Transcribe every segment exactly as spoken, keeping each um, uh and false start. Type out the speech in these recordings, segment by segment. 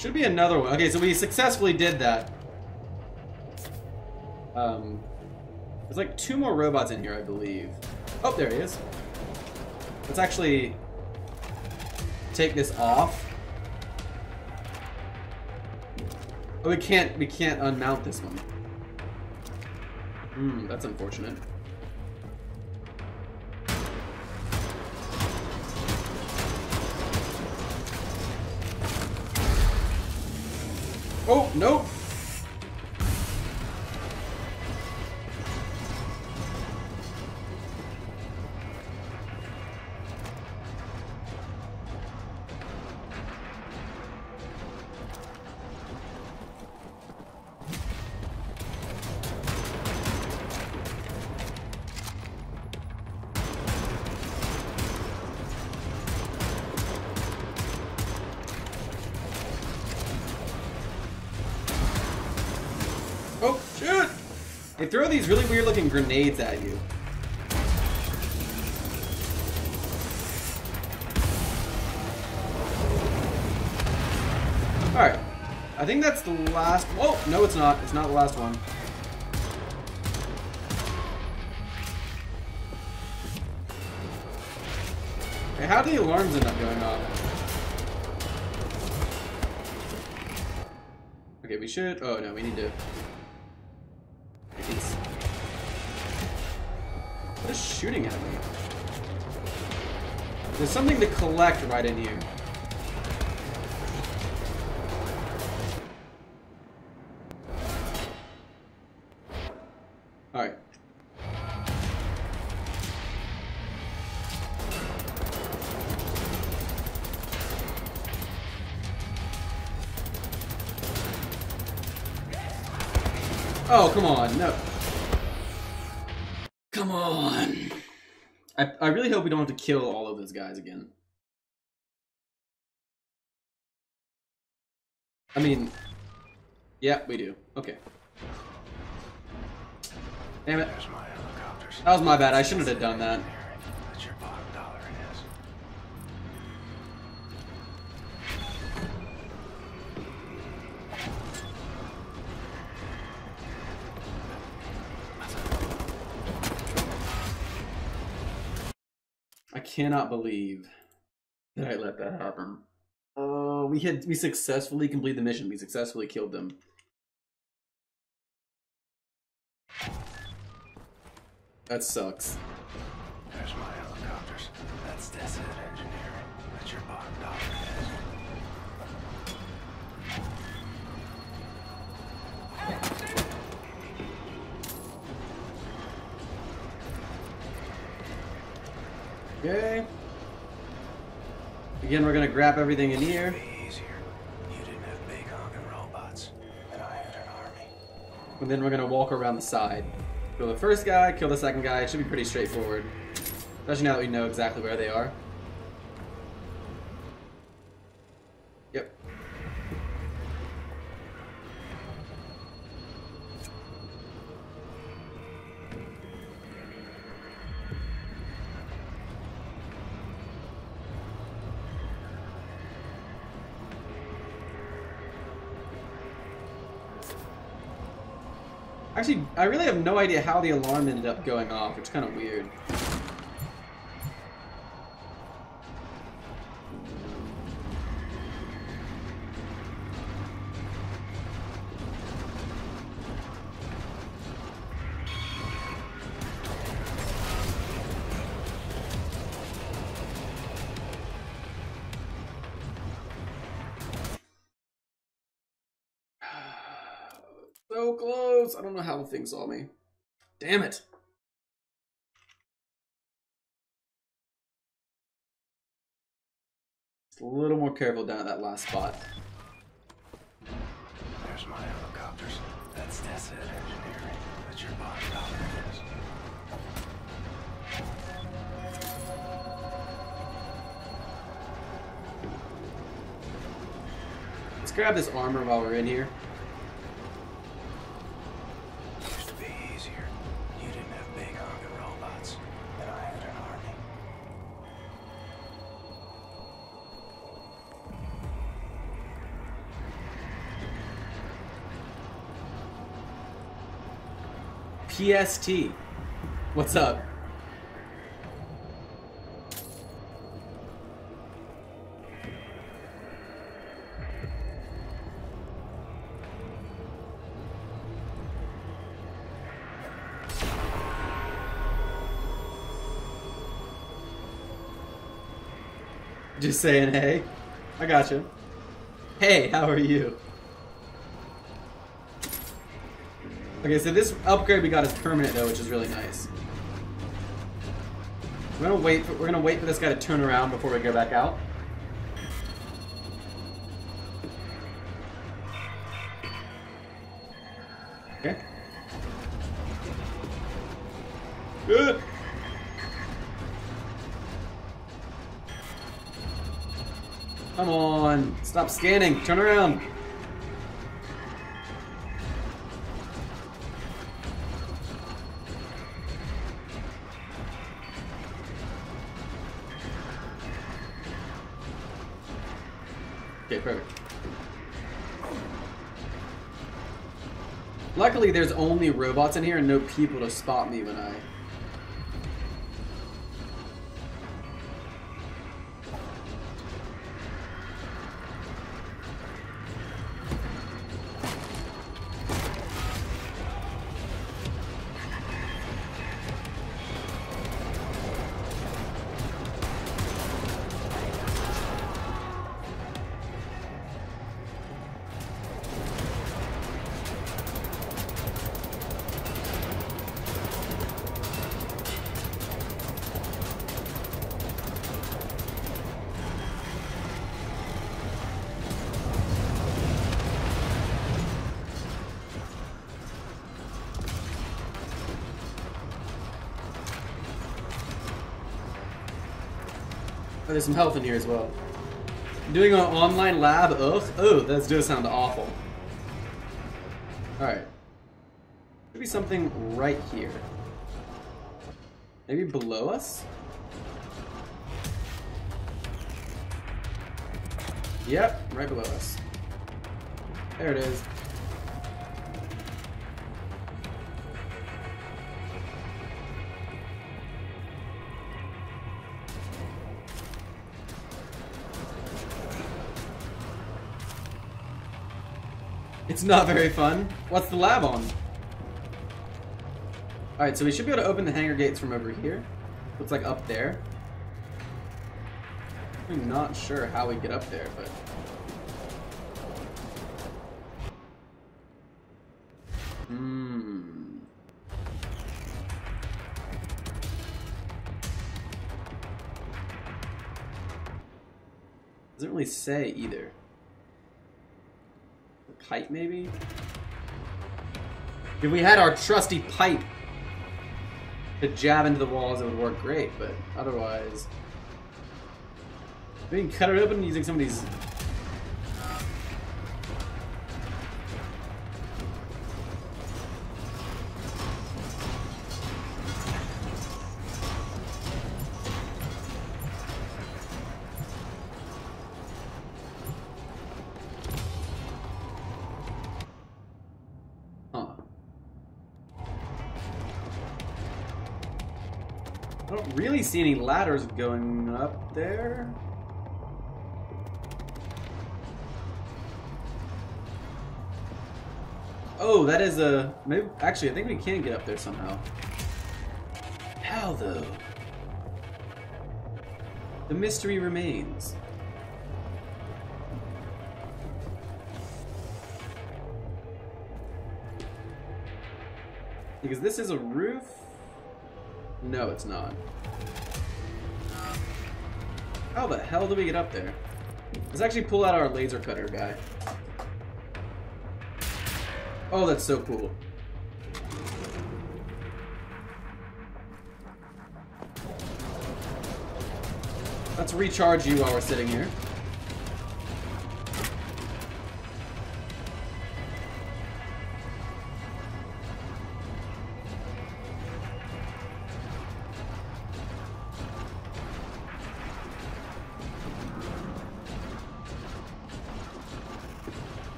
Should be another one. Okay, so we successfully did that. Um, there's like two more robots in here, I believe. Oh, there he is. Let's actually take this off. Oh, we can't, we can't unmount this one. Hmm, that's unfortunate. Oh, nope. Oh, shoot! They throw these really weird looking grenades at you. Alright. I think that's the last... Oh, no it's not. It's not the last one. Okay, how do the alarms end up going off? Okay, we should... Oh, no, we need to... It's... What is shooting at me? There's something to collect right in here. Alright. Oh, come on, no. Come on. I, I really hope we don't have to kill all of those guys again. I mean, yeah, we do. Okay. Damn it. That was my bad. I shouldn't have done that. I cannot believe that I let that happen. Oh, we had we successfully completed the mission. We successfully killed them. That sucks. There's my helicopters. That's Desert Engineering. That's your bottom dollar. Okay. Again, we're gonna grab everything in here. Easier. You didn't have big honking robots, and I had an army. And then we're gonna walk around the side. Kill the first guy, kill the second guy. It should be pretty straightforward. Especially now that we know exactly where they are. Yep. Actually, I really have no idea how the alarm ended up going off. It's kind of weird. So close! I don't know how the thing saw me. Damn it! Just a little more careful down at that last spot. There's my helicopters. That's Desert Engineering. That's your bottom dollar. Let's grab this armor while we're in here. P S T. What's up? Just saying, hey. I gotcha. Hey, how are you? Okay, so this upgrade we got is permanent though, which is really nice. We're gonna wait for, we're gonna wait for this guy to turn around before we go back out. Okay. Good. Come on, stop scanning, turn around. Okay, perfect. Luckily, there's only robots in here and no people to spot me when I... Oh, there's some health in here as well. Doing an online lab? Ugh. Oh, that does sound awful. Alright. Should be something right here. Maybe below us? Yep, right below us. There it is. It's not very fun. What's the lab on? Alright, so we should be able to open the hangar gates from over here. Looks like up there. I'm not sure how we get up there, but... Hmm... Doesn't really say either. Pipe, maybe? If we had our trusty pipe to jab into the walls, it would work great, but otherwise... We can cut it open using somebody's... I don't really see any ladders going up there. Oh, that is a... Maybe, actually, I think we can get up there somehow. How, though? The mystery remains. Because this is a roof? No, it's not. How the hell do we get up there? Let's actually pull out our laser cutter guy. Oh, that's so cool. Let's recharge you while we're sitting here.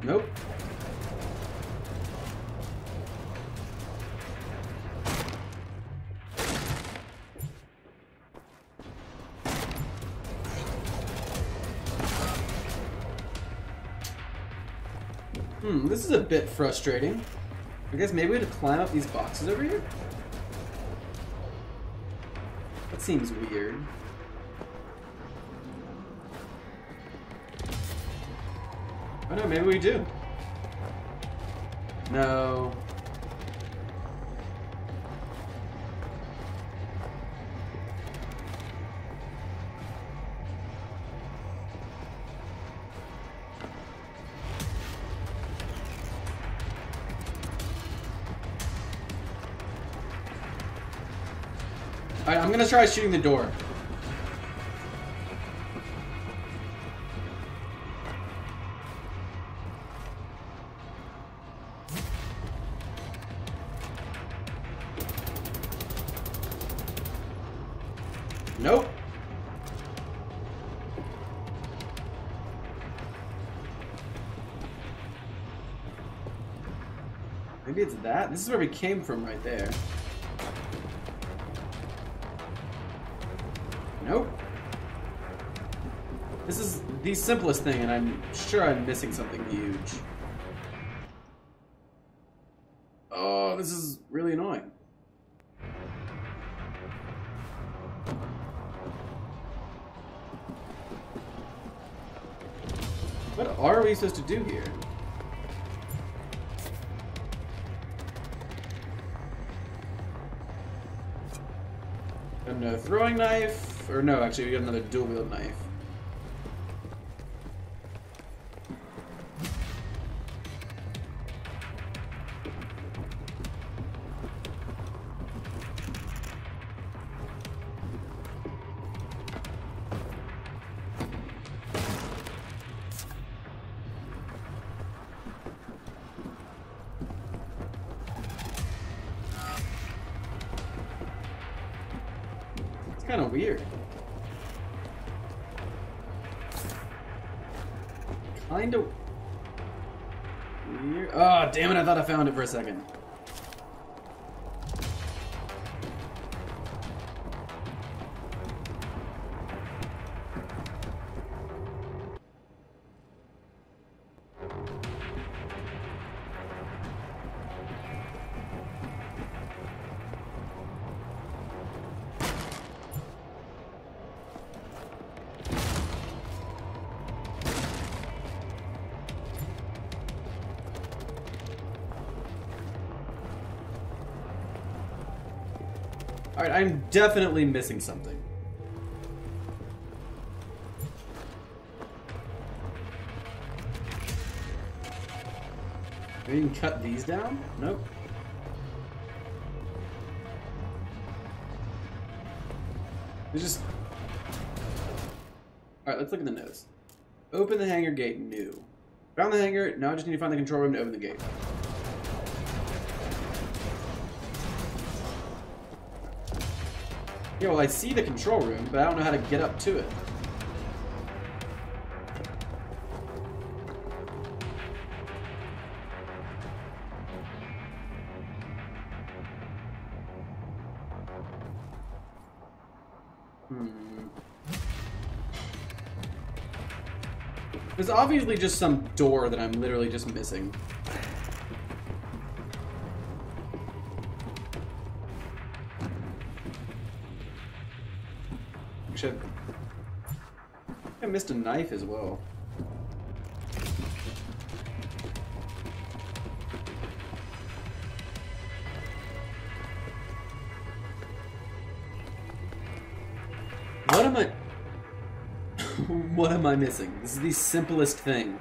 Nope. Hmm, this is a bit frustrating. I guess maybe we have to climb up these boxes over here? That seems weird. Oh no, maybe we do. No. Alright, I'm gonna try shooting the door. Nope. Maybe it's that? This is where we came from right there. Nope. This is the simplest thing, and I'm sure I'm missing something huge. Oh, this is really annoying. What are we supposed to do here? Another throwing knife? Or no, actually we got another dual-wield knife. Kind of weird. Kind of weird. Oh, damn it, I thought I found it for a second. Alright, I'm definitely missing something. Maybe you can cut these down? Nope. It's just... Alright, let's look at the notes. Open the hangar gate, new. Found the hangar, now I just need to find the control room to open the gate. Yeah, well, I see the control room, but I don't know how to get up to it. Hmm. There's obviously just some door that I'm literally just missing. I missed a knife as well. What am I... What am I missing? This is the simplest thing.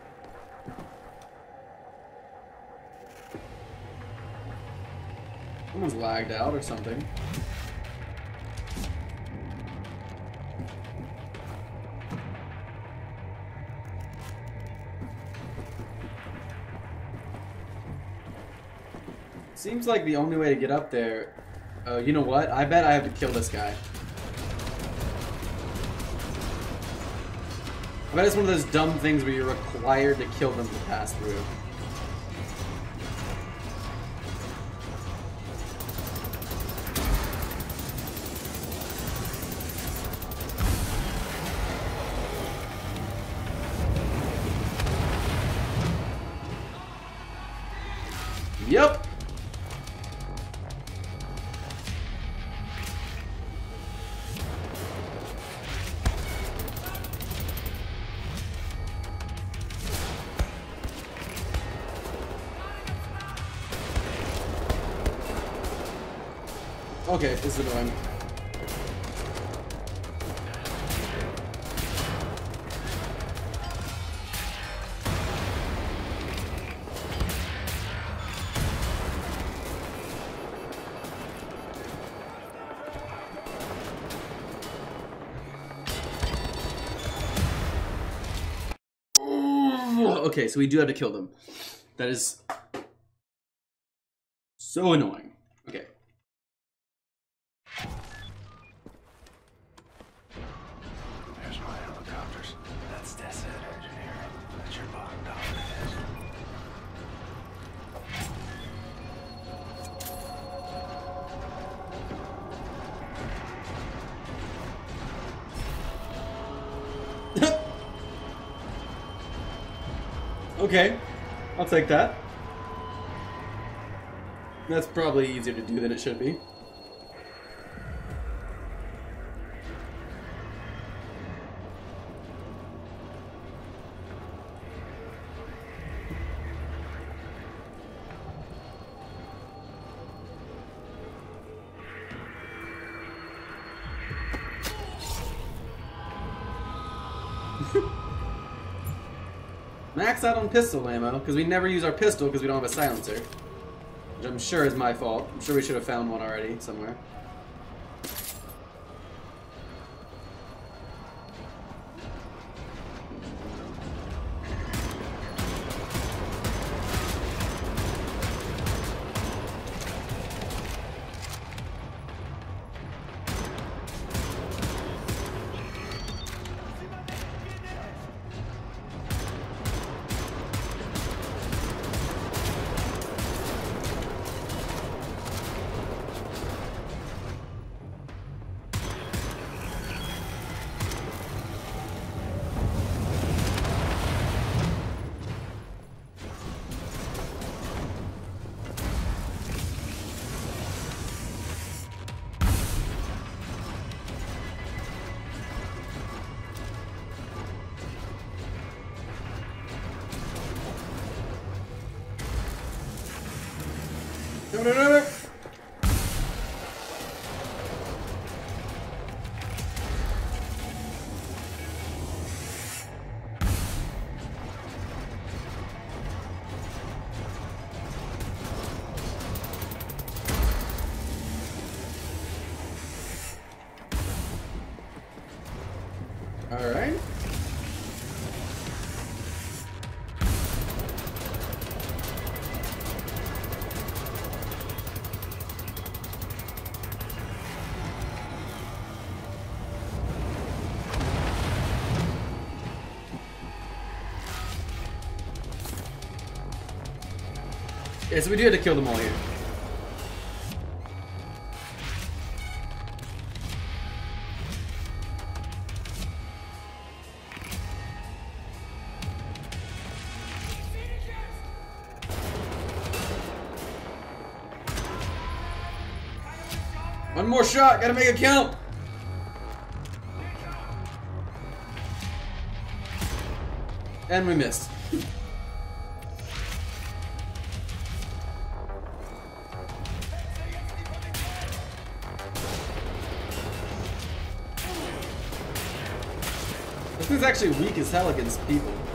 Someone's lagged out or something. Seems like the only way to get up there... Oh, you know what? I bet I have to kill this guy. I'm bet it's one of those dumb things where you're required to kill them to pass through. Yep. Okay, this is annoying. Okay, so we do have to kill them. That is so annoying. Okay. There's my helicopters. That's Desert Engineering. That's your bottom dollar. Okay, I'll take that. That's probably easier to do than it should be. Max out on pistol ammo, because we never use our pistol because we don't have a silencer. Which I'm sure is my fault. I'm sure we should have found one already somewhere. No, no, no, no. All right. Yeah, so we do have to kill them all here. One more shot, gotta make it count. And we missed. This thing's actually weak as hell against people.